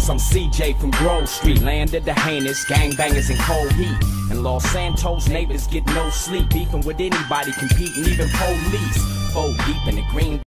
Vegas, I'm CJ from Grove Street, land of the heinous gangbangers in cold heat. And Los Santos neighbors get no sleep, beefing with anybody, competing, even police. 4 deep in the green